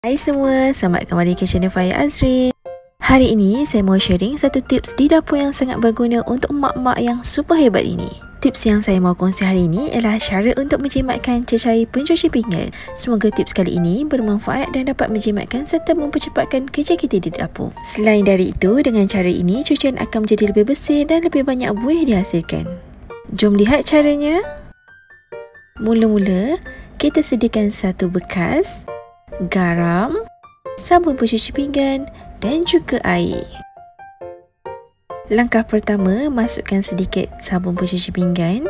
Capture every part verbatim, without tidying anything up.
Hai semua, selamat kembali ke channel Faya Azrin. Hari ini saya mau sharing satu tips di dapur yang sangat berguna untuk mak-mak yang super hebat ini. Tips yang saya mau kongsi hari ini ialah cara untuk menjimatkan cecair pencuci pinggan. Semoga tips kali ini bermanfaat dan dapat menjimatkan serta mempercepatkan kerja kita di dapur. Selain dari itu, dengan cara ini cucian akan menjadi lebih bersih dan lebih banyak buih dihasilkan. Jom lihat caranya. Mula-mula, kita sediakan satu bekas, garam, sabun pencuci pinggan dan juga air. Langkah pertama, masukkan sedikit sabun pencuci pinggan.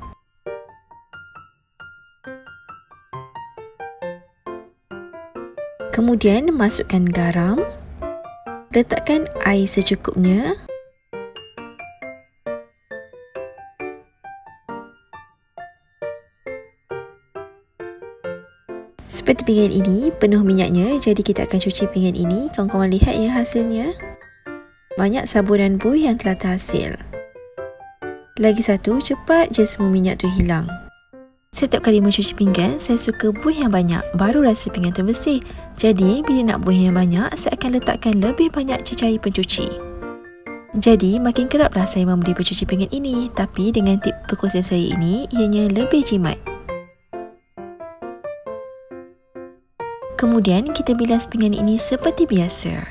Kemudian masukkan garam. Letakkan air secukupnya. Seperti pinggan ini, penuh minyaknya, jadi kita akan cuci pinggan ini. Kawan-kawan lihat ya hasilnya. Banyak sabun dan buih yang telah terhasil. Lagi satu, cepat je semua minyak tu hilang. Setiap kali mencuci pinggan, saya suka buih yang banyak, baru rasa pinggan tu bersih. Jadi, bila nak buih yang banyak, saya akan letakkan lebih banyak cecair pencuci. Jadi, makin keraplah saya membeli pencuci pinggan ini. Tapi dengan tip perkongsian saya ini, ianya lebih jimat. Kemudian kita bilas pinggan ini seperti biasa.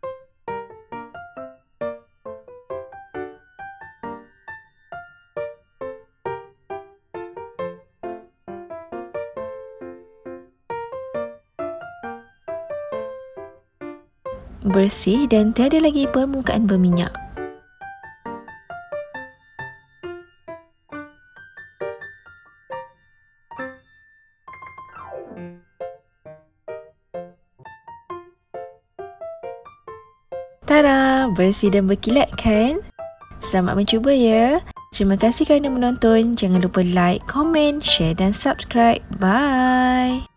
Bersih dan tiada lagi permukaan berminyak. Tada! Bersih dan berkilat kan? Selamat mencuba ya. Terima kasih kerana menonton. Jangan lupa like, komen, share dan subscribe. Bye!